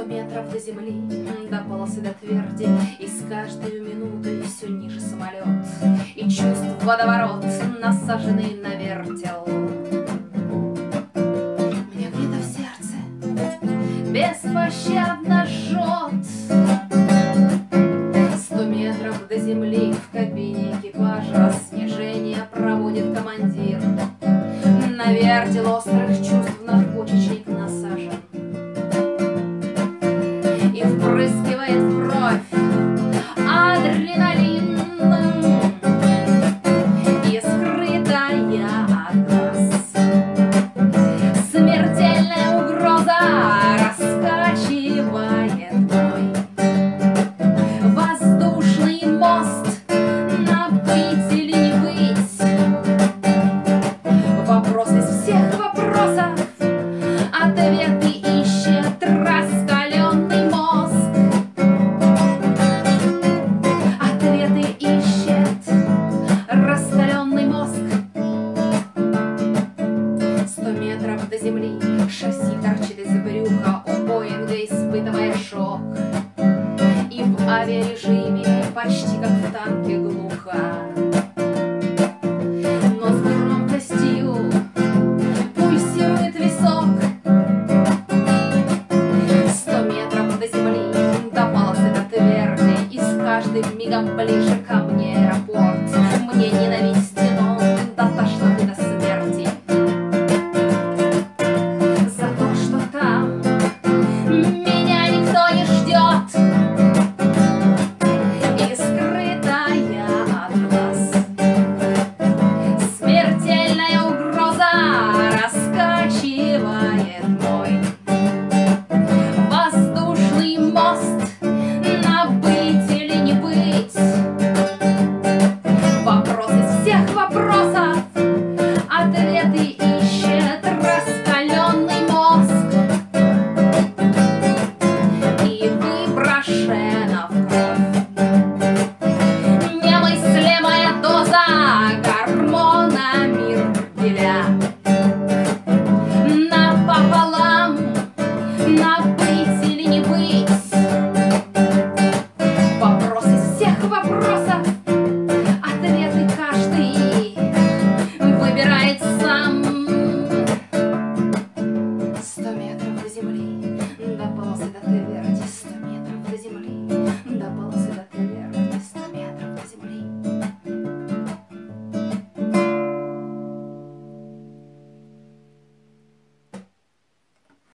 метров до земли, до полосы, до тверди, и с каждой минутой все ниже самолет, и чувств водоворот, насаженный на вертел. Мне где-то в сердце беспощадно жжет. 100 метров до земли, в кабине экипажа снижение проводит командир. На вертел острых чувств надпочечник насажен и впрыскивает в кровь адреналин. И скрытая от глаз смертельная угроза раскачивает мой воздушный мост. На быть или не быть — вопрос из всех вопросов. Ответы ищет раскаленный мозг. Ответы ищет раскаленный мозг. 100 метров до земли, шасси торчит из брюха у Боинга, испытывая шок. И в авиарежиме почти как в танке глухо, но с громкостью пульсирует висок. 100 метров до земли, до полосы, до тверди, и с каждым мигом ближе ко мне аэропорт. Мне ненавистен он до тошноты, до смерти, за то, что там меня никто не ждет. И скрытая от глаз смертельная угроза раскачивает мой воздушный мост. На быть или не быть — вопрос из всех вопросов. Ответы ищет раскаленный мозг. И выброшена в кровь немыслимая доза гормона Мирделя.